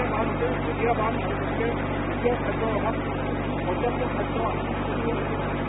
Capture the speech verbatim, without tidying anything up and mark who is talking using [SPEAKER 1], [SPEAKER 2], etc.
[SPEAKER 1] বান আছে, এতিয়া বান আৰু গতিকে এতিয়া খাদ্যৰ অভাৱ, পৰ্যাপ্ত খাদ্য